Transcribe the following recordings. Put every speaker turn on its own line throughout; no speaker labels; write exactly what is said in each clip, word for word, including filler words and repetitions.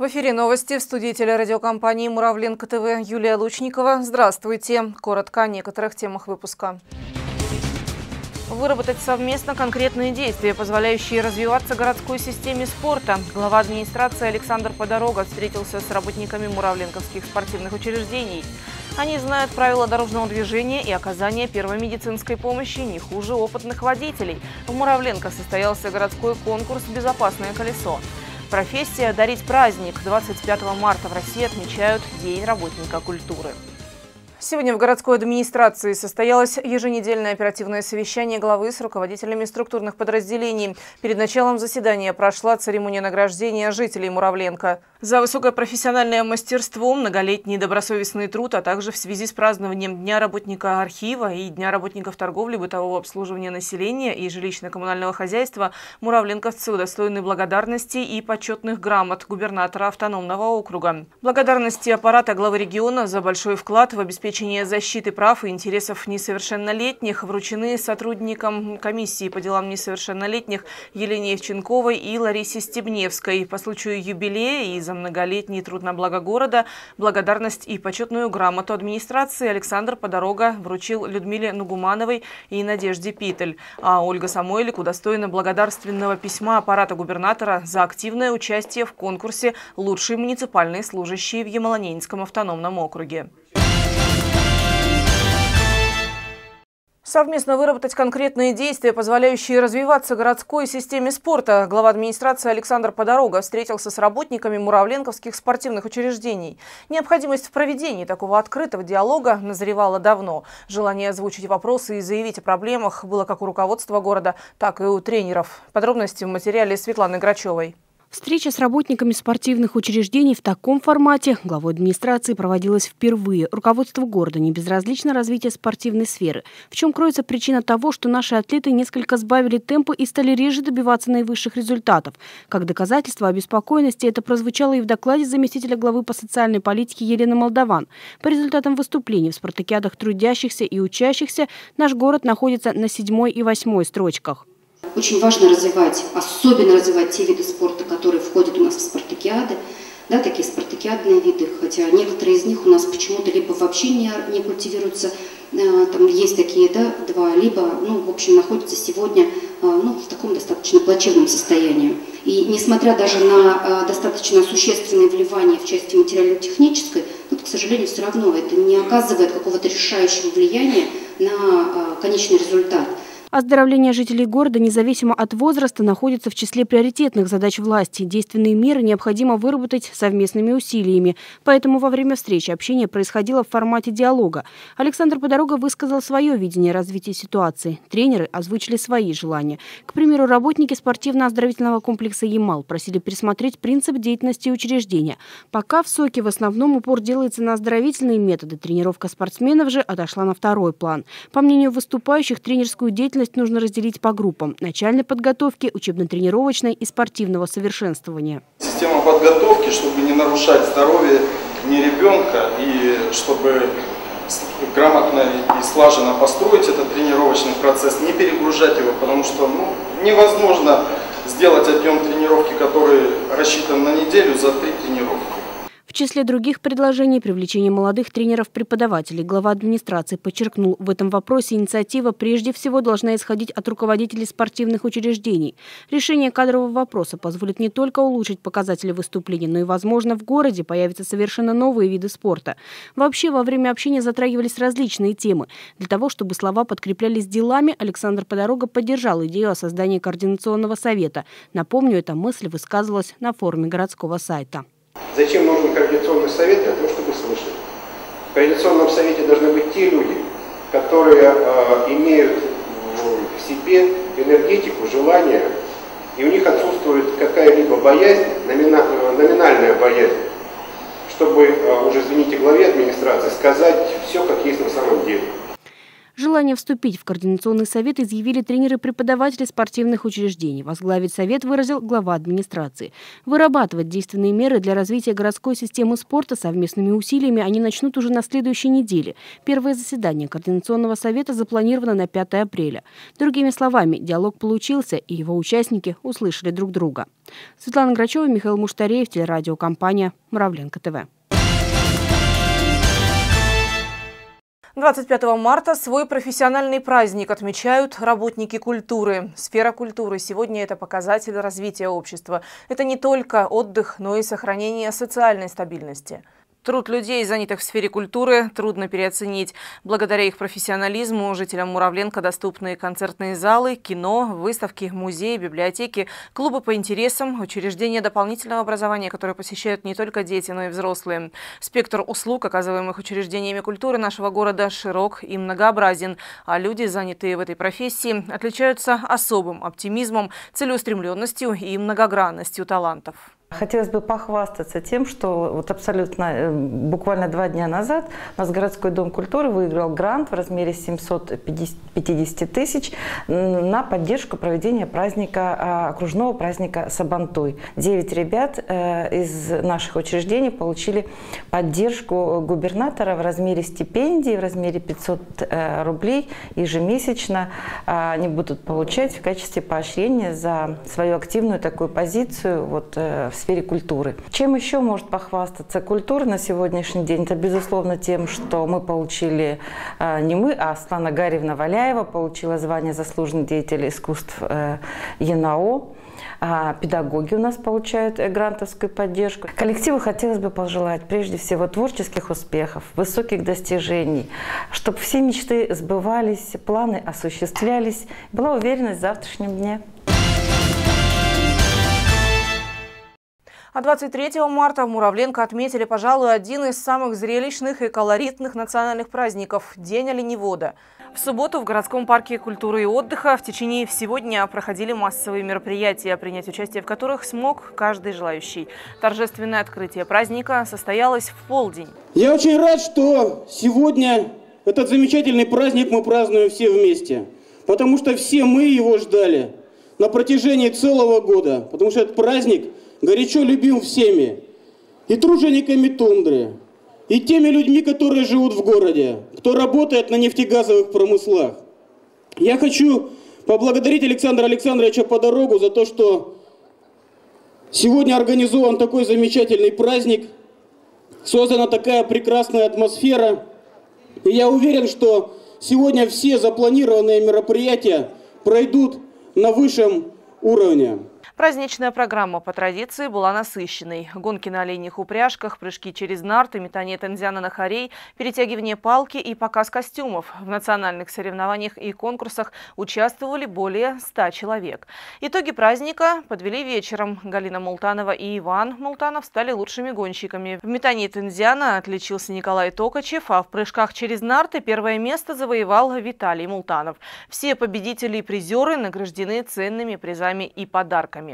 В эфире новости в студии телерадиокомпании «Муравленко ТВ» Юлия Лучникова. Здравствуйте. Коротко о некоторых темах выпуска. Выработать совместно конкретные действия, позволяющие развиваться городской системе спорта. Глава администрации Александр Подорога встретился с работниками муравленковских спортивных учреждений. Они знают правила дорожного движения и оказания первой медицинской помощи не хуже опытных водителей. В Муравленко состоялся городской конкурс «Безопасное колесо». Профессия «Дарить праздник». двадцать пятого марта в России отмечают День работника культуры. Сегодня в городской администрации состоялось еженедельное оперативное совещание главы с руководителями структурных подразделений. Перед началом заседания прошла церемония награждения жителей Муравленко. За высокое профессиональное мастерство, многолетний добросовестный труд, а также в связи с празднованием Дня работника архива и Дня работников торговли, бытового обслуживания населения и жилищно-коммунального хозяйства муравленковцы удостоены благодарности и почетных грамот губернатора автономного округа. Благодарности аппарата главы региона за большой вклад в обеспечение защиты прав и интересов несовершеннолетних вручены сотрудникам комиссии по делам несовершеннолетних Елене Евченковой и Ларисе Стебневской. По случаю юбилея и за многолетний труд на благо города благодарность и почетную грамоту администрации Александр Подорога вручил Людмиле Нугумановой и Надежде Питель. А Ольга Самойлик удостоена благодарственного письма аппарата губернатора за активное участие в конкурсе «Лучшие муниципальные служащие в Ямало-Ненецком автономном округе». Совместно выработать конкретные действия, позволяющие развиваться городской системе спорта. Глава администрации Александр Подорога встретился с работниками муравленковских спортивных учреждений. Необходимость в проведении такого открытого диалога назревала давно. Желание озвучить вопросы и заявить о проблемах было как у руководства города, так и у тренеров. Подробности в материале Светланы Грачевой.
Встреча с работниками спортивных учреждений в таком формате главой администрации проводилась впервые. Руководству города не безразлично развитие спортивной сферы. В чем кроется причина того, что наши атлеты несколько сбавили темпы и стали реже добиваться наивысших результатов. Как доказательство обеспокоенности это прозвучало и в докладе заместителя главы по социальной политике Елены Молдаван. По результатам выступлений в спартакиадах трудящихся и учащихся наш город находится на седьмой и восьмой строчках.
Очень важно развивать, особенно развивать те виды спорта, которые входят у нас в спартакиады, да, такие спартакиадные виды, хотя некоторые из них у нас почему-то либо вообще не, не культивируются, там есть такие, да, два, либо, ну, в общем, находятся сегодня, ну, в таком достаточно плачевном состоянии. И несмотря даже на достаточно существенное вливание в части материально-технической, ну, к сожалению, все равно это не оказывает какого-то решающего влияния на конечный результат.
Оздоровление жителей города, независимо от возраста, находится в числе приоритетных задач власти. Действенные меры необходимо выработать совместными усилиями. Поэтому во время встречи общение происходило в формате диалога. Александр Подорога высказал свое видение развития ситуации. Тренеры озвучили свои желания. К примеру, работники спортивно-оздоровительного комплекса «Ямал» просили пересмотреть принцип деятельности учреждения. Пока в СОКе в основном упор делается на оздоровительные методы, тренировка спортсменов же отошла на второй план. По мнению выступающих, тренерскую деятельность нужно разделить по группам – начальной подготовки, учебно-тренировочной и спортивного совершенствования.
Система подготовки, чтобы не нарушать здоровье ни ребенка и чтобы грамотно и слаженно построить этот тренировочный процесс, не перегружать его, потому что ну, невозможно сделать объем тренировки, который рассчитан на неделю, за три тренировки.
В числе других предложений – привлечение молодых тренеров-преподавателей. Глава администрации подчеркнул, в этом вопросе инициатива прежде всего должна исходить от руководителей спортивных учреждений. Решение кадрового вопроса позволит не только улучшить показатели выступлений, но и, возможно, в городе появятся совершенно новые виды спорта. Вообще, во время общения затрагивались различные темы. Для того, чтобы слова подкреплялись делами, Александр Подорога поддержал идею о создании координационного совета. Напомню, эта мысль высказывалась на форуме городского сайта.
Зачем нужен координационный совет? Для того, чтобы слышать. В координационном совете должны быть те люди, которые э, имеют в себе энергетику, желание, и у них отсутствует какая-либо боязнь, номина, номинальная боязнь, чтобы, э, уже извините, главе администрации сказать все, как есть на самом деле.
Желание вступить в Координационный совет изъявили тренеры-преподаватели спортивных учреждений. Возглавить совет выразил глава администрации. Вырабатывать действенные меры для развития городской системы спорта совместными усилиями они начнут уже на следующей неделе. Первое заседание Координационного совета запланировано на пятое апреля. Другими словами, диалог получился, и его участники услышали друг друга. Светлана Грачева, Михаил Муштареев, телерадиокомпания «Муравленко ТВ».
двадцать пятого марта свой профессиональный праздник отмечают работники культуры. Сфера культуры сегодня – это показатель развития общества. Это не только отдых, но и сохранение социальной стабильности. Труд людей, занятых в сфере культуры, трудно переоценить. Благодаря их профессионализму жителям Муравленко доступны концертные залы, кино, выставки, музеи, библиотеки, клубы по интересам, учреждения дополнительного образования, которые посещают не только дети, но и взрослые. Спектр услуг, оказываемых учреждениями культуры нашего города, широк и многообразен, а люди, занятые в этой профессии, отличаются особым оптимизмом, целеустремленностью и многогранностью талантов.
Хотелось бы похвастаться тем, что вот абсолютно буквально два дня назад у нас городской дом культуры выиграл грант в размере семьсот пятьдесят тысяч на поддержку проведения праздника, окружного праздника Сабантуй. Девять ребят из наших учреждений получили поддержку губернатора в размере стипендии, в размере пятьсот рублей ежемесячно. Они будут получать в качестве поощрения за свою активную такую позицию вот, в в сфере культуры. Чем еще может похвастаться культура на сегодняшний день? Это, безусловно, тем, что мы получили, не мы, а Светлана Гарьевна Валяева получила звание заслуженный деятель искусств ЕНАО. Педагоги у нас получают грантовскую поддержку. Коллективу хотелось бы пожелать прежде всего творческих успехов, высоких достижений, чтобы все мечты сбывались, планы осуществлялись, была уверенность в завтрашнем дне.
А двадцать третьего марта в Муравленко отметили, пожалуй, один из самых зрелищных и колоритных национальных праздников – День оленевода. В субботу в городском парке культуры и отдыха в течение всего дня проходили массовые мероприятия, принять участие в которых смог каждый желающий. Торжественное открытие праздника состоялось в полдень.
Я очень рад, что сегодня этот замечательный праздник мы празднуем все вместе, потому что все мы его ждали на протяжении целого года, потому что этот праздник горячо любим всеми, и тружениками тундры, и теми людьми, которые живут в городе, кто работает на нефтегазовых промыслах. Я хочу поблагодарить Александра Александровича Подорогу за то, что сегодня организован такой замечательный праздник, создана такая прекрасная атмосфера. И я уверен, что сегодня все запланированные мероприятия пройдут на высшем уровне.
Праздничная программа по традиции была насыщенной. Гонки на оленьих упряжках, прыжки через нарты, метание тензяна на хорей, перетягивание палки и показ костюмов. В национальных соревнованиях и конкурсах участвовали более ста человек. Итоги праздника подвели вечером. Галина Мултанова и Иван Мултанов стали лучшими гонщиками. В метании тензяна отличился Николай Токачев, а в прыжках через нарты первое место завоевал Виталий Мултанов. Все победители и призеры награждены ценными призами и подарками.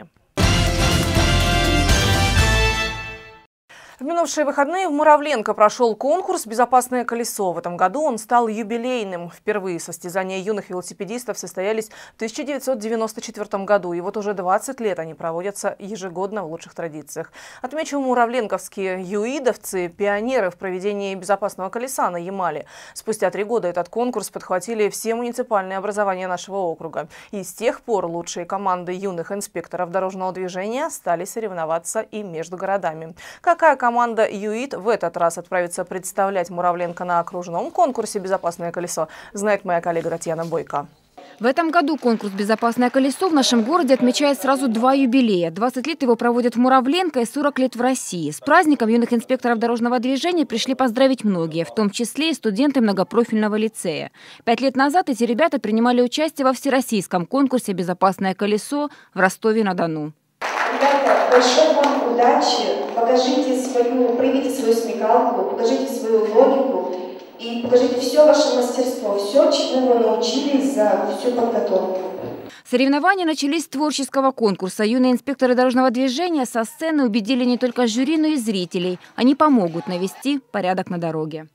В минувшие выходные в Муравленко прошел конкурс «Безопасное колесо». В этом году он стал юбилейным. Впервые состязания юных велосипедистов состоялись в тысяча девятьсот девяносто четвёртом году. И вот уже двадцать лет они проводятся ежегодно в лучших традициях. Отмечу, муравленковские юидовцы – пионеры в проведении безопасного колеса на Ямале. Спустя три года этот конкурс подхватили все муниципальные образования нашего округа. И с тех пор лучшие команды юных инспекторов дорожного движения стали соревноваться и между городами. Какая команда Команда ЮИД в этот раз отправится представлять Муравленко на окружном конкурсе «Безопасное колесо», знает моя коллега Татьяна Бойко.
В этом году конкурс «Безопасное колесо» в нашем городе отмечает сразу два юбилея. двадцать лет его проводят в Муравленко и сорок лет в России. С праздником юных инспекторов дорожного движения пришли поздравить многие, в том числе и студенты многопрофильного лицея. Пять лет назад эти ребята принимали участие во всероссийском конкурсе «Безопасное колесо» в Ростове-на-Дону.
Ребята, большой вам удачи, покажите свою, проявите свою смекалку, покажите свою логику и покажите все ваше мастерство, все, чему вы научились за всю подготовку.
Соревнования начались с творческого конкурса. Юные инспекторы дорожного движения со сцены убедили не только жюри, но и зрителей. Они помогут навести порядок на дороге.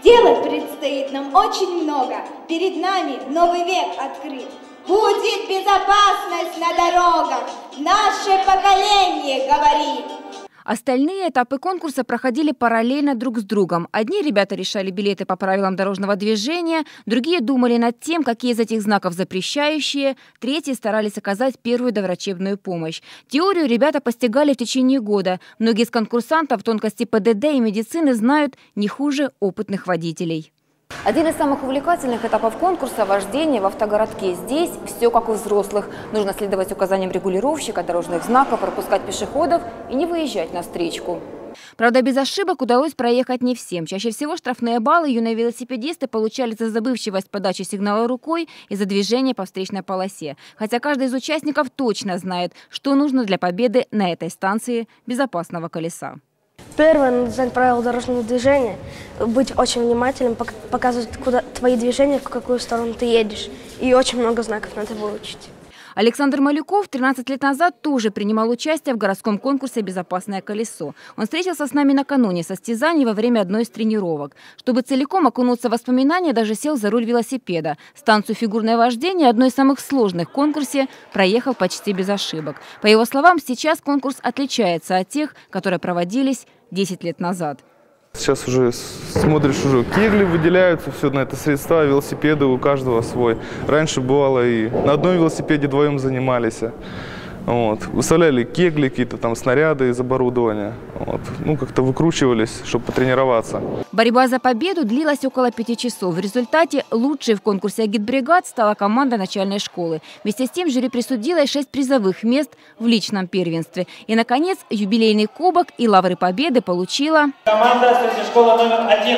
Делать предстоит нам очень много. Перед нами новый век открыт. Будет безопасность на дорогах. Наше поколение говорит.
Остальные этапы конкурса проходили параллельно друг с другом. Одни ребята решали билеты по правилам дорожного движения, другие думали над тем, какие из этих знаков запрещающие, третьи старались оказать первую доврачебную помощь. Теорию ребята постигали в течение года. Многие из конкурсантов тонкости ПДД и медицины знают не хуже опытных водителей.
Один из самых увлекательных этапов конкурса – вождение в автогородке. Здесь все как у взрослых. Нужно следовать указаниям регулировщика, дорожных знаков, пропускать пешеходов и не выезжать на встречку.
Правда, без ошибок удалось проехать не всем. Чаще всего штрафные баллы юные велосипедисты получали за забывчивость подачи сигнала рукой и за движение по встречной полосе. Хотя каждый из участников точно знает, что нужно для победы на этой станции безопасного колеса.
Первое, надо знать правила дорожного движения, быть очень внимательным, показывать, куда твои движения, в какую сторону ты едешь. И очень много знаков надо выучить.
Александр Малюков тринадцать лет назад тоже принимал участие в городском конкурсе «Безопасное колесо». Он встретился с нами накануне состязаний во время одной из тренировок. Чтобы целиком окунуться в воспоминания, даже сел за руль велосипеда. Станцию «Фигурное вождение», одной из самых сложных в конкурсе, проехал почти без ошибок. По его словам, сейчас конкурс отличается от тех, которые проводились десять лет назад.
Сейчас уже смотришь, уже кегли выделяются, все на это средства, велосипеды у каждого свой. Раньше бывало и на одном велосипеде вдвоем занимались. Вот. Выставляли кегли, какие-то там снаряды из оборудования. Вот. Ну, как-то выкручивались, чтобы потренироваться.
Борьба за победу длилась около пяти часов. В результате лучшей в конкурсе агитбригад стала команда начальной школы. Вместе с тем жюри присудило и шесть призовых мест в личном первенстве. И, наконец, юбилейный кубок и лавры победы получила
команда средней школы номер один.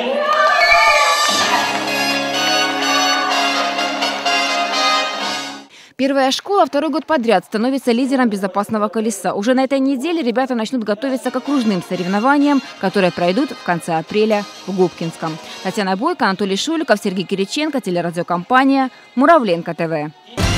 Первая школа второй год подряд становится лидером безопасного колеса. Уже на этой неделе ребята начнут готовиться к окружным соревнованиям, которые пройдут в конце апреля в Губкинском. Татьяна Бойко, Анатолий Шуликов, Сергей Кириченко, телерадиокомпания «Муравленко ТВ».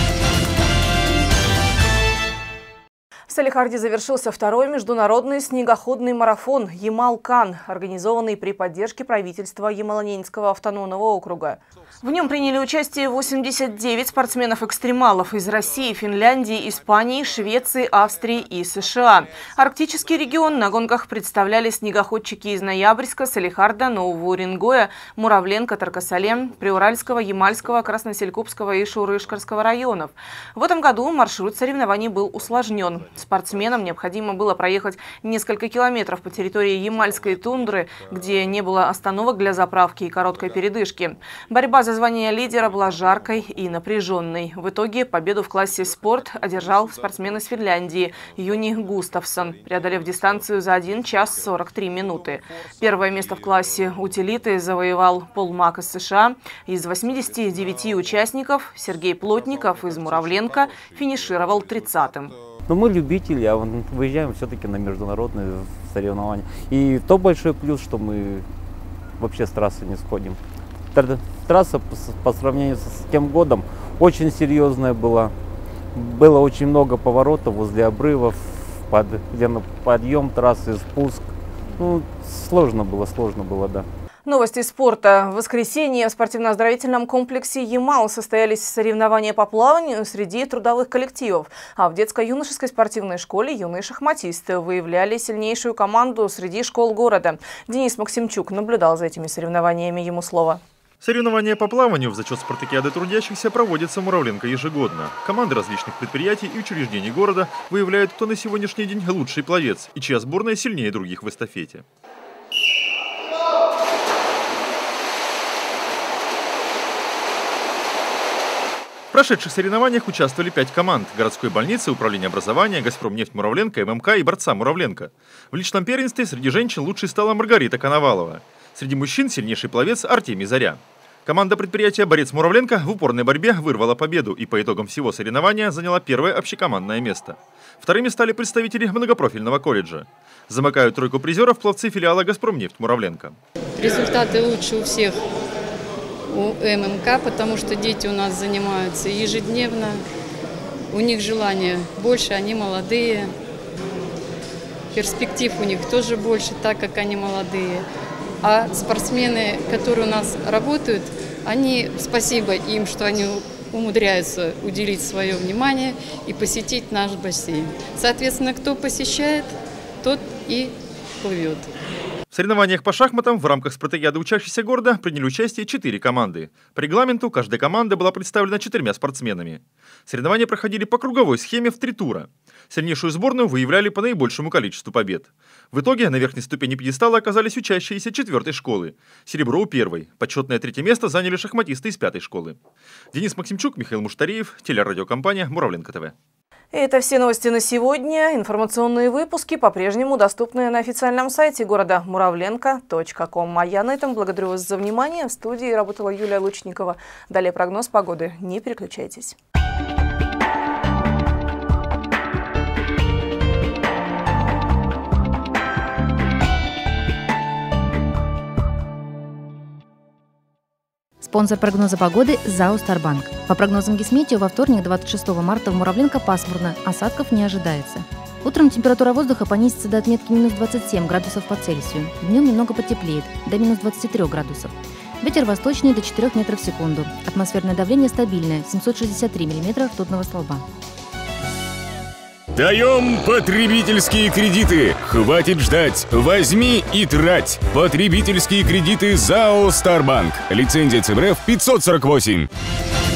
В Салехарде завершился второй международный снегоходный марафон «Ямал-Кан», организованный при поддержке правительства Ямало-Ненецкого автономного округа. В нем приняли участие восемьдесят девять спортсменов-экстремалов из России, Финляндии, Испании, Швеции, Австрии и США. Арктический регион на гонках представляли снегоходчики из Ноябрьска, Салехарда, Нового Уренгоя, Муравленко, Тарко-Сале, Приуральского, Ямальского, Красноселькупского и Шуро-Ишкарского районов. В этом году маршрут соревнований был усложнен. Спортсменам необходимо было проехать несколько километров по территории Ямальской тундры, где не было остановок для заправки и короткой передышки. Борьба за звание лидера была жаркой и напряженной. В итоге победу в классе «Спорт» одержал спортсмен из Финляндии Юни Густавсон, преодолев дистанцию за один час сорок три минуты. Первое место в классе «Утилиты» завоевал Пол Мак из США. Из восьмидесяти девяти участников Сергей Плотников из Муравленко финишировал тридцатым.
Но мы любители, а выезжаем все-таки на международные соревнования. И то большой плюс, что мы вообще с трассы не сходим. Трасса по сравнению с тем годом очень серьезная была. Было очень много поворотов возле обрывов, под, где подъем трассы, спуск. Ну, сложно было, сложно было, да.
Новости спорта. В воскресенье в спортивно-оздоровительном комплексе «Ямал» состоялись соревнования по плаванию среди трудовых коллективов. А в детско-юношеской спортивной школе юные шахматисты выявляли сильнейшую команду среди школ города. Денис Максимчук наблюдал за этими соревнованиями, ему слово.
Соревнования по плаванию в зачет спартакиады трудящихся проводятся в Муравленко ежегодно. Команды различных предприятий и учреждений города выявляют, кто на сегодняшний день лучший пловец и чья сборная сильнее других в эстафете. В прошедших соревнованиях участвовали пять команд – городской больницы, управления образования, Газпромнефть Муравленко, ММК и борца Муравленко. В личном первенстве среди женщин лучшей стала Маргарита Коновалова. Среди мужчин сильнейший пловец Артемий Заря. Команда предприятия «Борец Муравленко» в упорной борьбе вырвала победу и по итогам всего соревнования заняла первое общекомандное место. Вторыми стали представители многопрофильного колледжа. Замыкают тройку призеров пловцы филиала «Газпромнефть Муравленко».
Результаты лучше у всех. У ММК, потому что дети у нас занимаются ежедневно, у них желание больше, они молодые, перспектив у них тоже больше, так как они молодые. А спортсмены, которые у нас работают, они, спасибо им, что они умудряются уделить свое внимание и посетить наш бассейн. Соответственно, кто посещает, тот и плывет.
В соревнованиях по шахматам в рамках спартакиады учащихся города приняли участие четыре команды. По регламенту каждая команда была представлена четырьмя спортсменами. Соревнования проходили по круговой схеме в три тура. Сильнейшую сборную выявляли по наибольшему количеству побед. В итоге на верхней ступени пьедестала оказались учащиеся четвертой школы. Серебро у первой. Почетное третье место заняли шахматисты из пятой школы. Денис Максимчук, Михаил Муштариев, телерадиокомпания «Муравленко ТВ».
И это все новости на сегодня. Информационные выпуски по-прежнему доступны на официальном сайте города муравленко точка ком. А я на этом благодарю вас за внимание. В студии работала Юлия Лучникова. Далее прогноз погоды. Не переключайтесь.
Спонсор прогноза погоды – ЗАО «Старбанк». По прогнозам Гисметео, во вторник, двадцать шестого марта, в Муравленко пасмурно, осадков не ожидается. Утром температура воздуха понизится до отметки минус двадцать семь градусов по Цельсию. Днем немного потеплеет, до минус двадцати трёх градусов. Ветер восточный до четырёх метров в секунду. Атмосферное давление стабильное – семьсот шестьдесят три миллиметра ртутного столба.
Даем потребительские кредиты. Хватит ждать. Возьми и трать. Потребительские кредиты ЗАО «Старбанк». Лицензия ЦБРФ пятьсот сорок восемь.